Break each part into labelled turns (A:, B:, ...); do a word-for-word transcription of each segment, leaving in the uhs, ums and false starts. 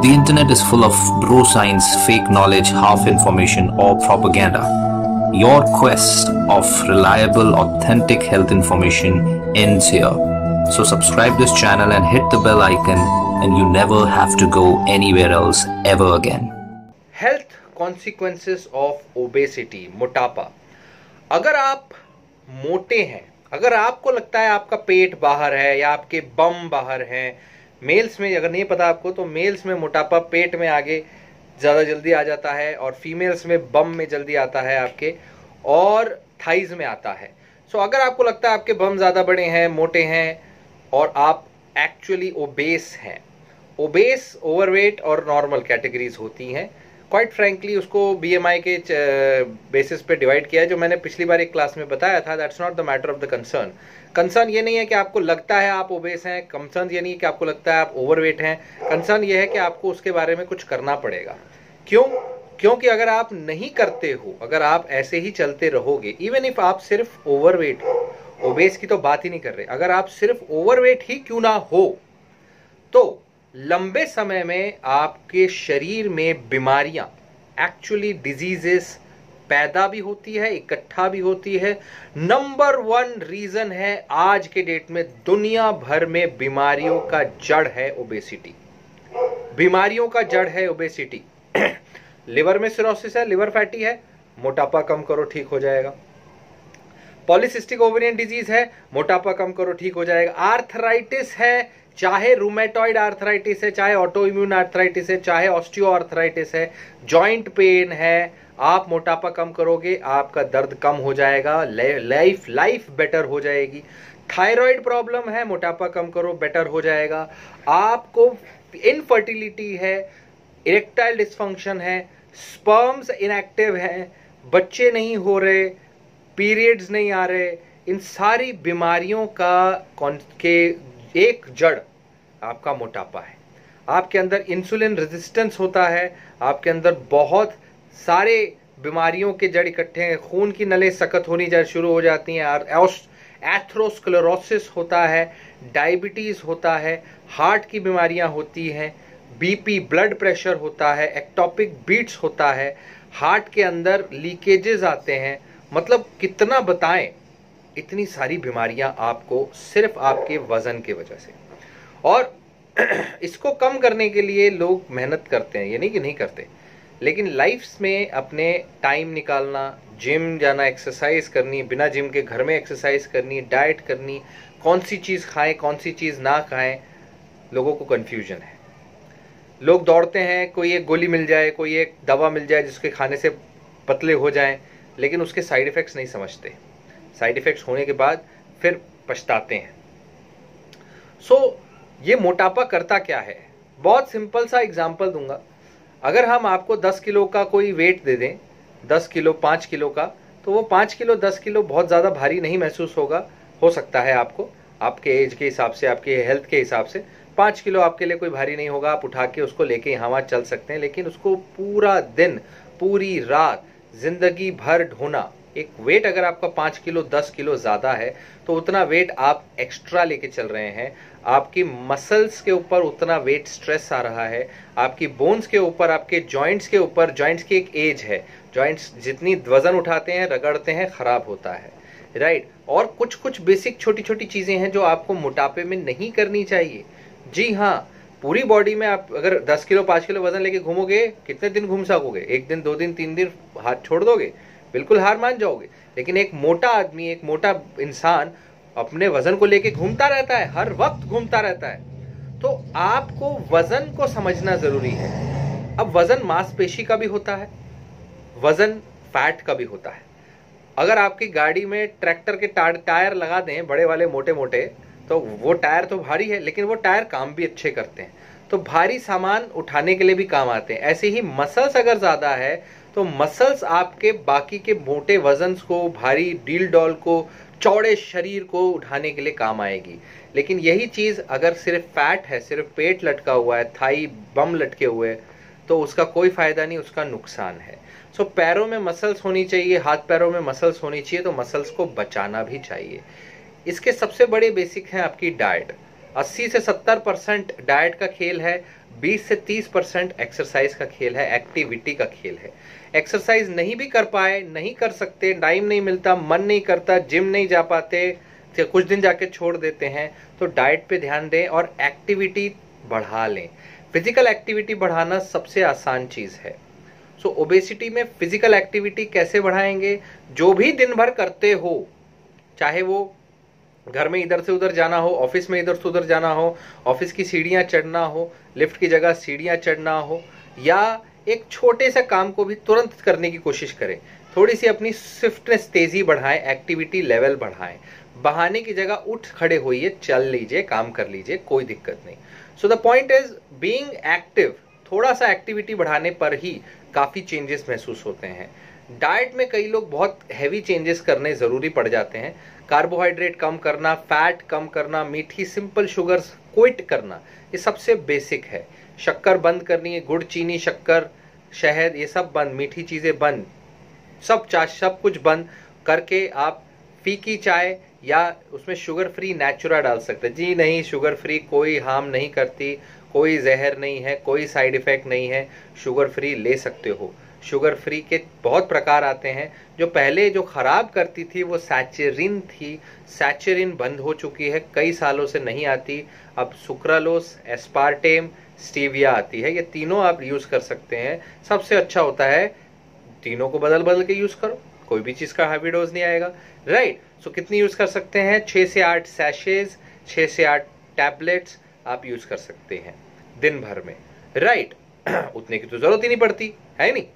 A: The internet is full of bro science, fake knowledge, half information, or propaganda. Your quest of reliable, authentic health information ends here. So subscribe this channel and hit the bell icon, and you never have to go anywhere else ever again.
B: Health consequences of obesity, मोटापा। अगर आप मोटे हैं, अगर आपको लगता है आपका पेट बाहर है या आपके बम बाहर हैं, मेल्स में अगर नहीं पता आपको तो मेल्स में मोटापा पेट में आगे ज़्यादा जल्दी आ जाता है और फीमेल्स में बम में जल्दी आता है आपके और थाइज में आता है। सो so, अगर आपको लगता है आपके बम ज़्यादा बड़े हैं, मोटे हैं और आप एक्चुअली ओबेस हैं, ओबेस, ओवरवेट और नॉर्मल कैटेगरीज होती हैं। क्वाइट फ्रैंकली उसको बीएमआई के बेसिस पे डिवाइड किया है, जो मैंने पिछली बार एक क्लास में बताया था। That's not the matter of the concern. Concern ये नहीं है कि आपको लगता है आप ओबेस हैं, कंसर्न ये नहीं है कि आपको लगता है आप ओवरवेट हैं, कंसर्न ये है कि आपको उसके बारे में कुछ करना पड़ेगा। क्यों? क्योंकि अगर आप नहीं करते हो, अगर आप ऐसे ही चलते रहोगे, इवन इफ आप सिर्फ ओवरवेट हो, ओबेस की तो बात ही नहीं कर रहे, अगर आप सिर्फ ओवरवेट ही क्यों ना हो, तो लंबे समय में आपके शरीर में बीमारियां, एक्चुअली डिजीजेस पैदा भी होती है, इकट्ठा भी होती है। नंबर वन रीजन है आज के डेट में दुनिया भर में बीमारियों का जड़ है ओबेसिटी। बीमारियों का जड़ है ओबेसिटी। लिवर में सिरोसिस है, लिवर फैटी है, मोटापा कम करो ठीक हो जाएगा। पॉलीसिस्टिक ओवेरियन डिजीज है, मोटापा कम करो ठीक हो जाएगा। आर्थराइटिस है, चाहे रूमेटॉइड आर्थराइटिस है, चाहे ऑटो इम्यून आर्थराइटिस है, चाहे ऑस्टियो आर्थराइटिस है, जॉइंट पेन है, आप मोटापा कम करोगे आपका दर्द कम हो जाएगा, लाइफ लाइफ बेटर हो जाएगी। थायराइड प्रॉब्लम है, मोटापा कम करो बेटर हो जाएगा। आपको इनफर्टिलिटी है, इरेक्टाइल डिस्फंक्शन है, स्पर्म्स इनएक्टिव हैं, बच्चे नहीं हो रहे, पीरियड्स नहीं आ रहे, इन सारी बीमारियों का के एक जड़ आपका मोटापा है। आपके अंदर इंसुलिन रेजिस्टेंस होता है, आपके अंदर बहुत सारे बीमारियों के जड़ इकट्ठे हैं, खून की नलें सख्त होनी शुरू हो जाती हैं, एथेरोस्क्लेरोसिस होता है, डायबिटीज होता है, हार्ट की बीमारियां होती हैं, बीपी ब्लड प्रेशर होता है, एक्टोपिक बीट्स होता है, हार्ट के अंदर लीकेजेस आते हैं। मतलब कितना बताएं, इतनी सारी बीमारियां आपको सिर्फ आपके वजन के वजह से। और इसको कम करने के लिए लोग मेहनत करते हैं, ये नहीं कि नहीं करते, लेकिन लाइफ में अपने टाइम निकालना, जिम जाना, एक्सरसाइज करनी, बिना जिम के घर में एक्सरसाइज करनी, डाइट करनी, कौन सी चीज़ खाएं कौन सी चीज़ ना खाएं, लोगों को कन्फ्यूजन है। लोग दौड़ते हैं, कोई एक गोली मिल जाए, कोई एक दवा मिल जाए जिसके खाने से पतले हो जाएं, लेकिन उसके साइड इफ़ेक्ट्स नहीं समझते। साइड इफ़ेक्ट्स होने के बाद फिर पछताते हैं। सो so, ये मोटापा करता क्या है? बहुत सिंपल सा एग्जांपल दूंगा। अगर हम आपको दस किलो का कोई वेट दे दें, दस किलो पाँच किलो का, तो वो पाँच किलो दस किलो बहुत ज़्यादा भारी नहीं महसूस होगा। हो सकता है आपको, आपके एज के हिसाब से, आपके हेल्थ के हिसाब से पाँच किलो आपके लिए कोई भारी नहीं होगा, आप उठा के उसको लेके यहाँ वहाँ चल सकते हैं। लेकिन उसको पूरा दिन, पूरी रात, जिंदगी भर ढोना, एक वेट अगर आपका पाँच किलो दस किलो ज़्यादा है तो उतना वेट आप एक्स्ट्रा लेके चल रहे हैं। आपकी मसल्स के ऊपर उतना वेट स्ट्रेस आ रहा है, आपकी बोन्स के ऊपर, आपके जॉइंट्स के ऊपर। जॉइंट्स की एक एज है, जॉइंट्स जितनी वजन उठाते हैं, रगड़ते हैं, खराब होता है, राइट। और कुछ कुछ बेसिक छोटी छोटी चीज़ें हैं जो आपको मोटापे में नहीं करनी चाहिए। जी हाँ, पूरी बॉडी में आप अगर दस किलो पाँच किलो वजन लेके घूमोगे, कितने दिन घूम सकोगे? एक दिन, दो दिन, तीन दिन, हाथ छोड़ दोगे, बिल्कुल हार मान जाओगे। लेकिन एक मोटा आदमी, एक मोटा इंसान अपने वजन को लेके घूमता रहता है, हर वक्त घूमता रहता है। तो आपको वजन को समझना जरूरी है। अब वजन मांसपेशी का भी होता है, वजन फैट का भी होता है। अगर आपकी गाड़ी में ट्रैक्टर के टायर लगा दें बड़े वाले मोटे मोटे, तो वो टायर तो भारी है, लेकिन वो टायर काम भी अच्छे करते हैं, तो भारी सामान उठाने के लिए भी काम आते हैं। ऐसे ही मसल्स अगर ज्यादा है तो मसल्स आपके बाकी के मोटे वजन को, भारी डील डॉल को, चौड़े शरीर को उठाने के लिए काम आएगी। लेकिन यही चीज अगर सिर्फ फैट है, सिर्फ पेट लटका हुआ है, थाई बम लटके हुए, तो उसका कोई फायदा नहीं, उसका नुकसान है। सो so, पैरों में मसल्स होनी चाहिए, हाथ पैरों में मसल्स होनी चाहिए, तो मसल्स को बचाना भी चाहिए। इसके सबसे बड़े बेसिक हैं आपकी डाइट। अस्सी से सत्तर परसेंट डाइट का खेल है, बीस से तीस परसेंट एक्सरसाइज का खेल है, एक्टिविटी का खेल है। एक्सरसाइज नहीं भी कर पाए, नहीं कर सकते, टाइम नहीं मिलता, मन नहीं करता, जिम नहीं जा पाते, तो कुछ दिन जाके छोड़ देते हैं, तो डाइट पे ध्यान दें और एक्टिविटी बढ़ा लें। फिजिकल एक्टिविटी बढ़ाना सबसे आसान चीज़ है। सो so, ओबेसिटी में फिजिकल एक्टिविटी कैसे बढ़ाएंगे? जो भी दिन भर करते हो, चाहे वो घर में इधर से उधर जाना हो, ऑफिस में इधर से उधर जाना हो, ऑफिस की सीढ़ियाँ चढ़ना हो, लिफ्ट की जगह सीढ़ियाँ चढ़ना हो, या एक छोटे से काम को भी तुरंत करने की कोशिश करें। थोड़ी सी अपनी स्विफ्टनेस, तेजी बढ़ाएं, एक्टिविटी लेवल बढ़ाएं। बहाने की जगह उठ खड़े होइए, चल लीजिए, काम कर लीजिए, कोई दिक्कत नहीं। So the point is being active. थोड़ा सा एक्टिविटी बढ़ाने पर ही काफ़ी चेंजेस महसूस होते हैं। डाइट में कई लोग बहुत हैवी चेंजेस करने ज़रूरी पड़ जाते हैं। कार्बोहाइड्रेट कम करना, फैट कम करना, मीठी सिंपल शुगर्स क्विट करना, ये सबसे बेसिक है। शक्कर बंद करनी है, गुड़, चीनी, शक्कर, शहद, ये सब बंद, मीठी चीज़ें बंद, सब चा सब कुछ बंद करके आप फीकी चाय या उसमें शुगर फ्री नेचुरा डाल सकते हैं। जी नहीं, शुगर फ्री कोई हार्म नहीं करती, कोई जहर नहीं है, कोई साइड इफ़ेक्ट नहीं है, शुगर फ्री ले सकते हो। शुगर फ्री के बहुत प्रकार आते हैं। जो पहले जो ख़राब करती थी वो सैचरिन थी, सैचरिन बंद हो चुकी है, कई सालों से नहीं आती। अब सुक्रालोस, एस्पार्टेम, स्टीविया आती है। ये तीनों आप यूज़ कर सकते हैं। सबसे अच्छा होता है तीनों को बदल बदल के यूज़ करो, कोई भी चीज़ का हैवी डोज नहीं आएगा, राइट। सो कितनी यूज़ कर सकते हैं? छः से आठ सैशेज, छः से आठ टैबलेट्स आप यूज़ कर सकते हैं दिन भर में, राइट। उतने की तो ज़रूरत ही नहीं पड़ती है, नहीं।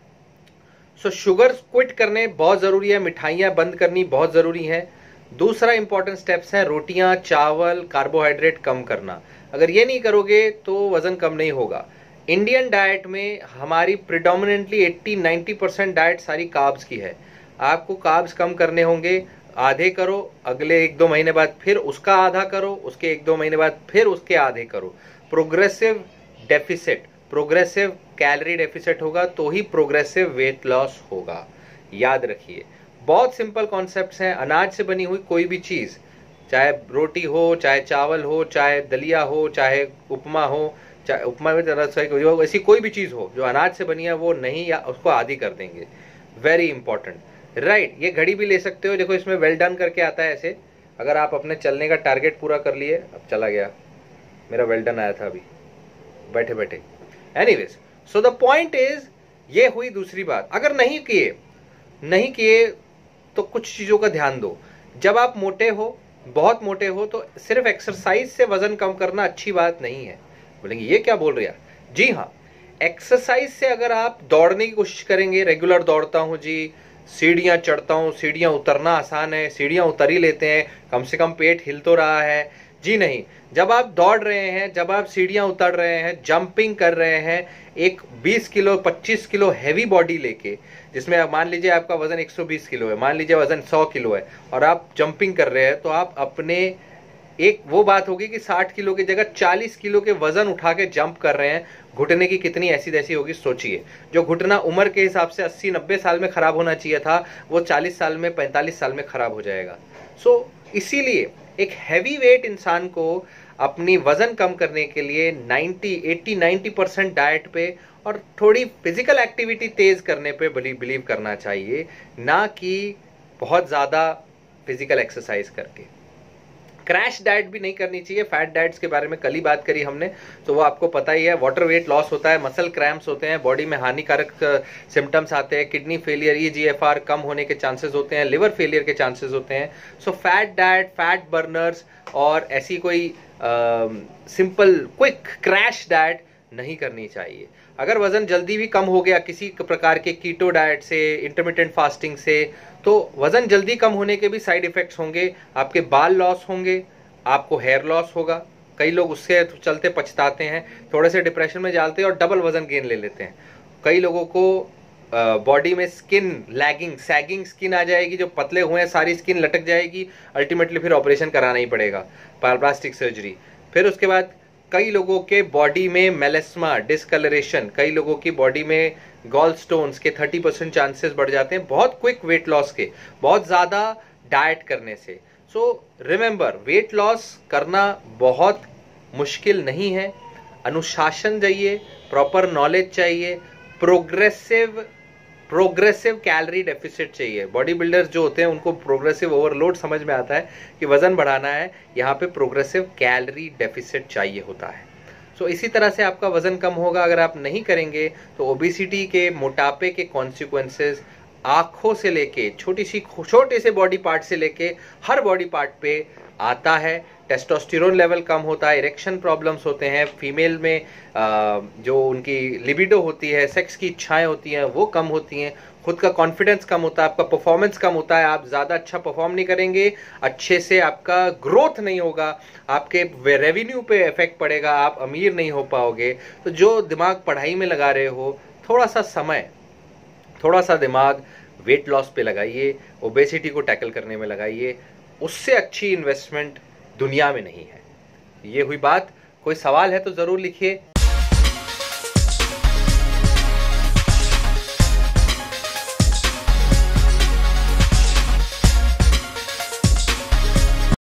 B: सो शुगर क्विट करने बहुत ज़रूरी है, मिठाइयाँ बंद करनी बहुत ज़रूरी है। दूसरा इंपॉर्टेंट स्टेप्स है रोटियाँ, चावल, कार्बोहाइड्रेट कम करना। अगर ये नहीं करोगे तो वज़न कम नहीं होगा। इंडियन डाइट में हमारी प्रिडोमिनेंटली अस्सी नब्बे परसेंट डाइट सारी कार्ब्स की है। आपको कार्ब्स कम करने होंगे, आधे करो, अगले एक दो महीने बाद फिर उसका आधा करो, उसके एक दो महीने बाद फिर उसके आधे करो। Progressive deficit, progressive calorie deficit होगा तो ही प्रोग्रेसिव वेट लॉस होगा, याद रखिए। बहुत सिंपल कॉन्सेप्ट्स हैं। अनाज से बनी हुई कोई भी चीज़, चाहे रोटी हो, चाहे चावल हो, चाहे दलिया हो, चाहे उपमा हो, चाहे उपमा में तरह से ऐसी कोई भी चीज़ हो जो अनाज से बनी है, वो नहीं, या उसको आधी कर देंगे। Very important, right. ये घड़ी भी ले सकते हो, देखो इसमें वेल डन करके आता है ऐसे। अगर आप अपने चलने का टारगेट पूरा कर लिए, अब चला गया, मेरा वेल डन आया था अभी बैठे बैठे। Anyways, so the point is, ये हुई दूसरी बात। अगर नहीं किए नहीं किए तो कुछ चीज़ों का ध्यान दो। जब आप मोटे हो, बहुत मोटे हो, तो सिर्फ एक्सरसाइज से वजन कम करना अच्छी बात नहीं है। बोलेंगे ये क्या बोल रहे हैं? जी हाँ, एक्सरसाइज से अगर आप दौड़ने की कोशिश करेंगे, रेगुलर दौड़ता हूँ जी, सीढ़ियाँ चढ़ता हूँ, सीढ़ियाँ उतरना आसान है, सीढ़ियाँ उतर ही लेते हैं, कम से कम पेट हिल तो रहा है। जी नहीं, जब आप दौड़ रहे हैं, जब आप सीढ़ियाँ उतर रहे हैं, जंपिंग कर रहे हैं, एक बीस किलो पच्चीस किलो हैवी बॉडी लेके, जिसमें आप मान लीजिए आपका वजन एक सौ बीस किलो है, मान लीजिए वजन सौ किलो है, और आप जंपिंग कर रहे हैं, तो आप अपने एक वो बात होगी कि साठ किलो की जगह चालीस किलो के वजन उठा के जंप कर रहे हैं। घुटने की कितनी ऐसी तैसी होगी सोचिए। जो घुटना उम्र के हिसाब से अस्सी नब्बे साल में खराब होना चाहिए था, वो चालीस साल में, पैंतालीस साल में खराब हो जाएगा। सो so, इसीलिए एक हैवी वेट इंसान को अपनी वजन कम करने के लिए नब्बे, अस्सी, नब्बे परसेंट डाइट पे और थोड़ी फिजिकल एक्टिविटी तेज करने पे बिलीव करना चाहिए, ना कि बहुत ज़्यादा फिजिकल एक्सरसाइज करके। क्रैश डाइट भी नहीं करनी चाहिए। फैट डाइट्स के बारे में कल ही बात करी हमने, तो वो आपको पता ही है। वाटर वेट लॉस होता है, मसल क्रैम्प्स होते हैं, बॉडी में हानिकारक सिम्टम्स आते हैं, kidney failure, E G F R कम होने के चांसेस होते हैं, लिवर फेलियर के चांसेस होते हैं। So fat diet, fat burners और ऐसी कोई सिंपल क्विक क्रैश डाइट नहीं करनी चाहिए। अगर वजन जल्दी भी कम हो गया किसी प्रकार के कीटो डाइट से, इंटरमिटेंट फास्टिंग से, तो वजन जल्दी कम होने के भी साइड इफेक्ट्स होंगे। आपके बाल लॉस होंगे, आपको हेयर लॉस होगा। कई लोग उससे चलते पछताते हैं, थोड़े से डिप्रेशन में जाते हैं और डबल वजन गेन ले लेते हैं। कई लोगों को बॉडी में स्किन लैगिंग, सैगिंग स्किन आ जाएगी, जो पतले हुए हैं सारी स्किन लटक जाएगी, अल्टीमेटली फिर ऑपरेशन कराना ही पड़ेगा, प्लास्टिक सर्जरी। फिर उसके बाद कई लोगों के बॉडी में मेलेस्मा, डिस्कलरेशन, कई लोगों की बॉडी में गॉल स्टोन्स के तीस परसेंट चांसेस बढ़ जाते हैं बहुत क्विक वेट लॉस के, बहुत ज़्यादा डाइट करने से। सो रिमेंबर, वेट लॉस करना बहुत मुश्किल नहीं है। अनुशासन चाहिए, प्रॉपर नॉलेज चाहिए, प्रोग्रेसिव प्रोग्रेसिव कैलोरी डेफिसिट चाहिए। बॉडी बिल्डर्स जो होते हैं उनको प्रोग्रेसिव ओवरलोड समझ में आता है कि वजन बढ़ाना है, यहाँ पे प्रोग्रेसिव कैलोरी डेफिसिट चाहिए होता है। सो so, इसी तरह से आपका वजन कम होगा। अगर आप नहीं करेंगे तो ओबेसिटी के, मोटापे के कॉन्सिक्वेंसेस आंखों से लेके छोटी सी छोटे से बॉडी पार्ट से लेके हर बॉडी पार्ट पे आता है। टेस्टोस्टेरोन लेवल कम होता है, इरेक्शन प्रॉब्लम्स होते हैं, फीमेल में जो उनकी लिबिडो होती है, सेक्स की इच्छाएं होती हैं वो कम होती हैं, खुद का कॉन्फिडेंस कम होता है, आपका परफॉर्मेंस कम होता है, आप ज़्यादा अच्छा परफॉर्म नहीं करेंगे, अच्छे से आपका ग्रोथ नहीं होगा, आपके रेवेन्यू पे इफेक्ट पड़ेगा, आप अमीर नहीं हो पाओगे। तो जो दिमाग पढ़ाई में लगा रहे हो, थोड़ा सा समय, थोड़ा सा दिमाग वेट लॉस पे लगाइए, ओबेसिटी को टैकल करने में लगाइए। उससे अच्छी इन्वेस्टमेंट दुनिया में नहीं है। ये हुई बात। कोई सवाल है तो ज़रूर लिखिए।